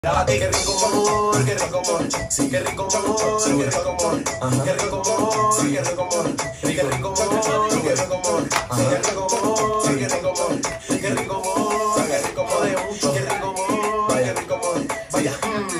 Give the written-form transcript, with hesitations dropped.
Qué rico amor, qué rico amor, sí, qué rico amor, qué rico amor, qué rico amor, sí, qué rico amor, qué rico amor, qué rico amor, qué rico amor, qué rico amor, qué rico amor, qué rico amor, qué rico amor, qué rico amor, vaya.